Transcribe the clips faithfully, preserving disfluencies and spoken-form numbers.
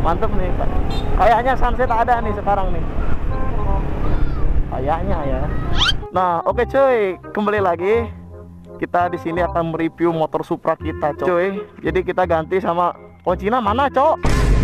Mantep nih. Kayaknya sunset ada nih sekarang nih. Kayaknya ya. Nah, oke cuy, kembali lagi. Kita di sini akan mereview motor Supra kita, cuy. Jadi kita ganti sama kuncinya mana, cok?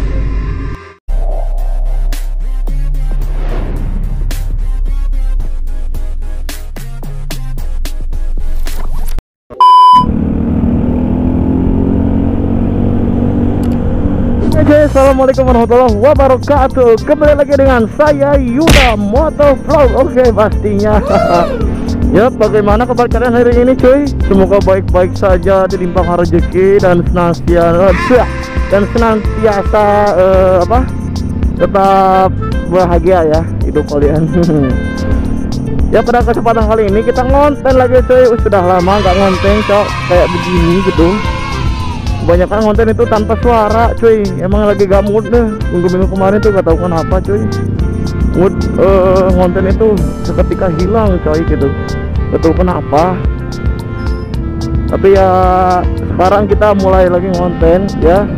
Oke, assalamualaikum warahmatullahi wabarakatuh. Kembali lagi dengan saya Yuda Motovlog. Oke, pastinya. Ya, bagaimana kabar kalian hari ini, cuy? Semoga baik-baik saja, dilimpahkan rezeki dan senantiasa dan senantiasa uh, apa? Tetap bahagia ya hidup kalian. Ya, pada kesempatan kali ini kita ngonten lagi, cuy. Sudah lama nggak ngonten, cok, kayak begini gitu. Kebanyakan konten itu tanpa suara, cuy. Emang lagi gak mood deh. Minggu-minggu kemarin tuh gak tahu kenapa, cuy. Mood uh, konten itu seketika hilang, coy, gitu. Gak tahu kenapa. Tapi ya sekarang kita mulai lagi ngonten, ya.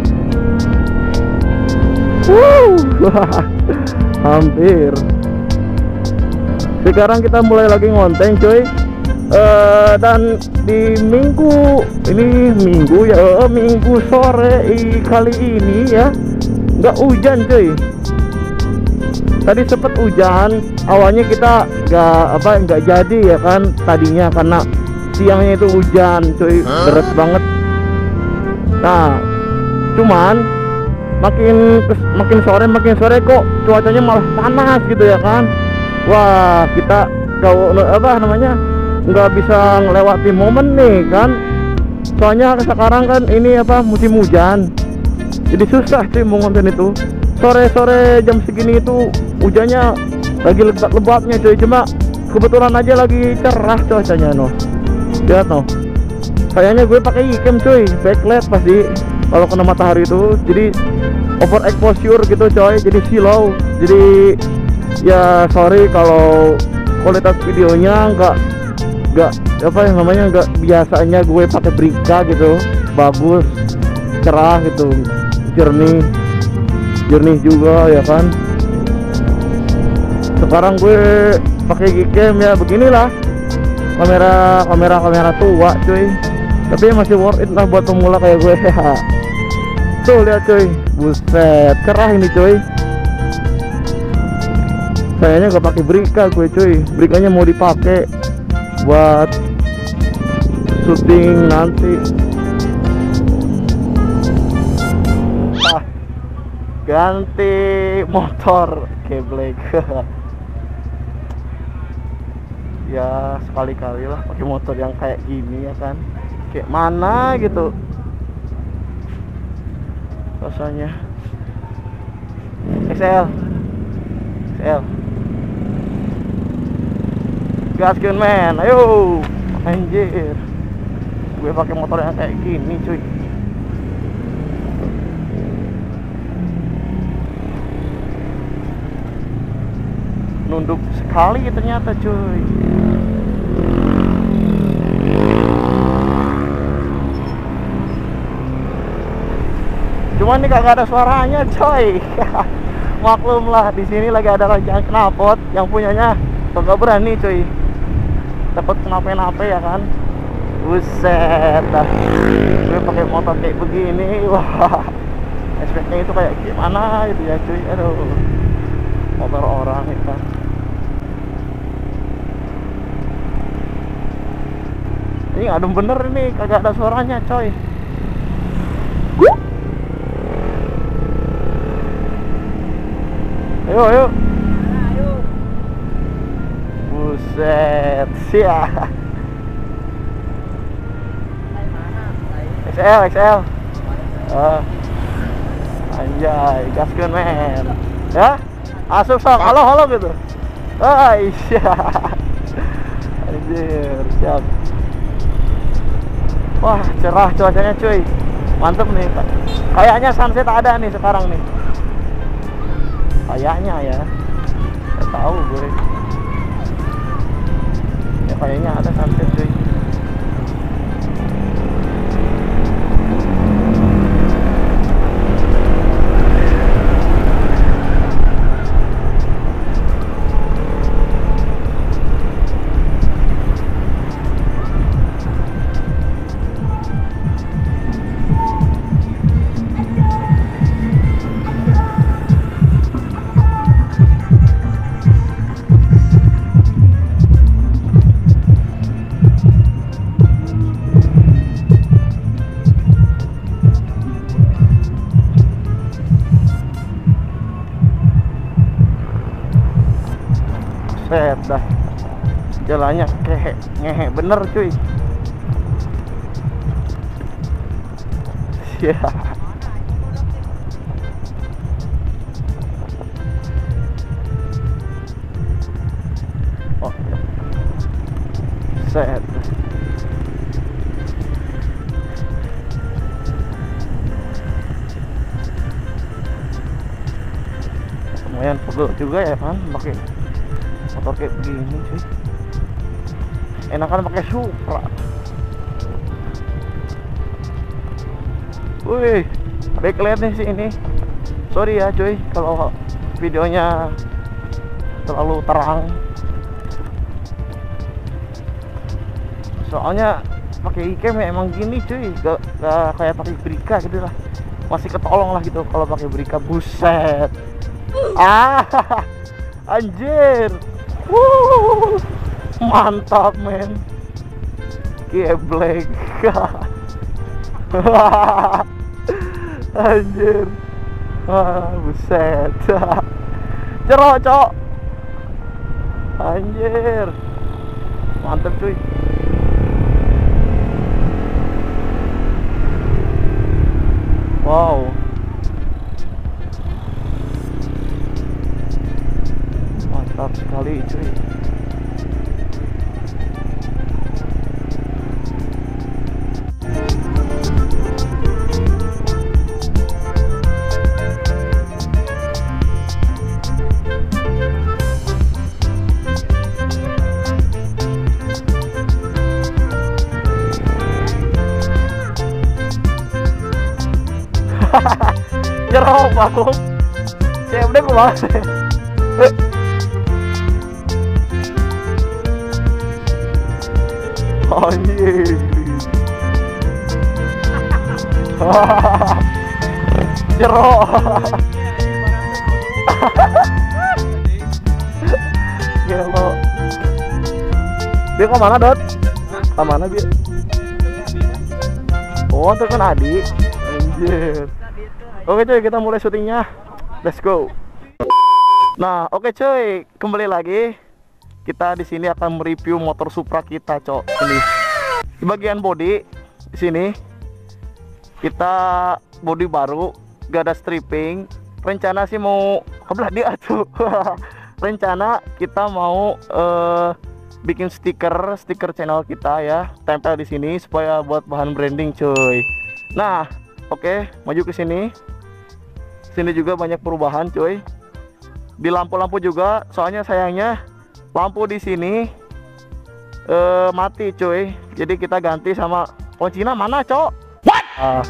Wuh, hampir. Sekarang kita mulai lagi ngonten, cuy. Uh, dan di minggu ini minggu ya uh, minggu sore i, kali ini ya nggak hujan, cuy. Tadi sempet hujan, awalnya kita nggak apa nggak jadi ya kan tadinya, karena siangnya itu hujan, cuy, deras banget. Nah, cuman makin makin sore makin sore kok cuacanya malah panas gitu ya kan. Wah, kita kau apa namanya nggak bisa ngelewati momen nih kan, soalnya sekarang kan ini apa musim hujan, jadi susah sih mau ngonten itu. Sore-sore jam segini itu hujannya lagi lebat-lebatnya, cuy. Cuma kebetulan aja lagi cerah cuacanya, no. Lihat, no. Kayaknya gue pakai ikem, cuy, backlight pasti kalau kena matahari itu, jadi over exposure gitu, coy, jadi silau. Jadi ya sorry kalau kualitas videonya nggak nggak apa yang namanya nggak biasanya gue pakai Brika gitu, bagus, cerah gitu, jernih jernih juga ya kan. Sekarang gue pakai Gcam ya, beginilah kamera kamera kamera tua, cuy, tapi masih worth it lah buat pemula kayak gue. Tuh lihat, cuy, buset, cerah ini, cuy. Kayaknya nggak pakai Brika gue, cuy. Brikanya mau dipakai buat syuting nanti. Ah, ganti motor geblek. Ya sekali-kali lah pakai motor yang kayak gini ya kan, kayak mana gitu rasanya. X L X L gaskeun, men, ayo, anjir. Gue pakai motor yang kayak gini, cuy. Nunduk sekali ternyata, cuy. Cuman nih kagak ada suaranya, coy. Maklum lah, di sini lagi ada rajaan knalpot yang punyanya kagak berani, cuy. Takut kenapa-napa ya kan. Buset dah, gue pakai motor kayak begini, wah, aspeknya itu kayak gimana gitu ya, cuy. Aduh, motor orang ya kan. Ini adem bener ini, kagak ada suaranya, coy. Ayo, ayo. Buset, siap. X L, X L. Uh, anjay, gaskeun, men. Ya, asup sok, halo, halo gitu. Ah, iya. Anjir, siap. Wah, cerah cuacanya, cuy. Mantep nih. Kayaknya sunset ada nih sekarang nih. Kayaknya ya. Gak tahu gue. Ya kayaknya ada sunset, cuy. Buset dah, jalannya kehe ngehe bener cuy. Ya. Oh, set. Lumayan pegel juga ya kan pakai motor kayak begini cuy. Enakan pakai Supra. Wih, backlightnya sih ini. Sorry ya cuy kalau videonya terlalu terang. Soalnya pakai iCam ya emang gini cuy, gak, gak kayak pakai Brika gitu lah. Masih ketolong lah gitu kalau pakai Brika. Buset. Ah, anjir. Wuh, mantap men. Geblek. Anjir. Wah, buset. Cerok, cok. Anjir. Mantap cuy. Wow. Mantap sekali cuy. Jerok banget. Siap deh kok banget. Anjir. Jerok. Gelo. Dia ke mana, Dot? Ke mana dia? Oh, itu kan Adi. Anjir. Oke cuy, kita mulai syutingnya. Let's go. Nah, oke cuy, kembali lagi. Kita di sini akan mereview motor Supra kita, cok. Ini di bagian body di sini kita body baru, gak ada stripping. Rencana sih mau kebelah dia tuh. Rencana kita mau uh, bikin stiker, stiker channel kita ya, tempel di sini supaya buat bahan branding, cuy. Nah, oke, maju ke sini. Sini juga banyak perubahan, cuy. Di lampu-lampu juga, soalnya sayangnya lampu di sini eh, mati, cuy. Jadi kita ganti sama kuncinya mana, cok? What? Ah.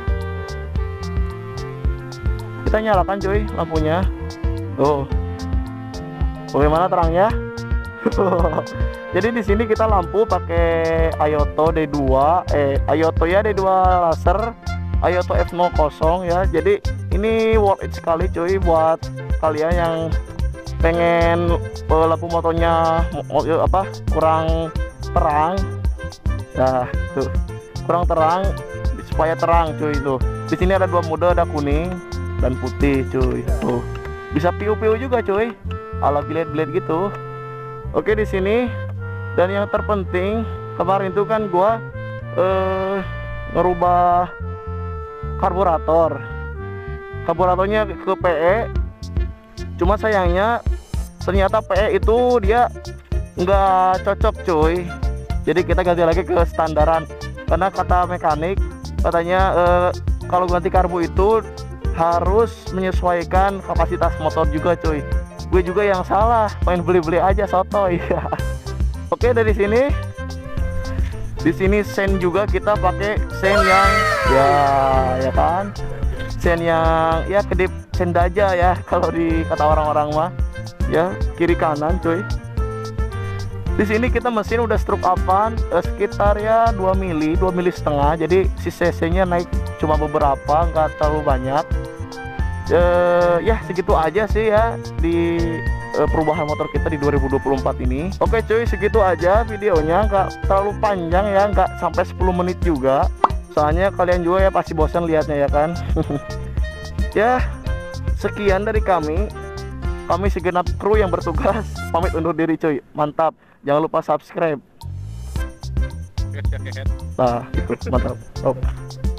Kita nyalakan, cuy, lampunya. Tuh. Bagaimana terangnya? Jadi di sini kita lampu pakai Ayoto D dua, eh Ayoto ya D dua laser. Ayoto F nol ya. Jadi ini worth it sekali cuy buat kalian yang pengen uh, lampu motornya uh, apa kurang terang. Nah, tuh. Kurang terang supaya terang cuy tuh. Di sini ada dua mode, ada kuning dan putih cuy. Tuh. Bisa piu-piu juga cuy. Ala blade-blade gitu. Oke, di sini dan yang terpenting kemarin tuh kan gua uh, ngerubah karburator karburatornya ke P E, cuma sayangnya ternyata P E itu dia nggak cocok cuy. Jadi kita ganti lagi ke standaran karena kata mekanik katanya eh, kalau ganti karbu itu harus menyesuaikan kapasitas motor juga cuy. Gue juga yang salah, main beli-beli aja sotoy. Oke, dari sini di sini sen juga kita pakai sen yang ya ya kan sen yang ya kedip sen daja ya kalau di kata orang-orang mah ya, kiri kanan cuy. Di sini kita mesin udah stroke upan eh, sekitar ya dua mili dua mili setengah, jadi si cc nya naik cuma beberapa, nggak terlalu banyak. eh, ya segitu aja sih ya di Uh, perubahan motor kita di dua ribu dua puluh empat ini. Oke cuy, segitu aja videonya, nggak terlalu panjang ya, nggak sampai sepuluh menit juga, soalnya kalian juga ya pasti bosan lihatnya ya kan. Ya sekian dari kami. kami segenap kru yang bertugas pamit undur diri cuy. Mantap. Jangan lupa subscribe. Nah, itu mantap. Oh.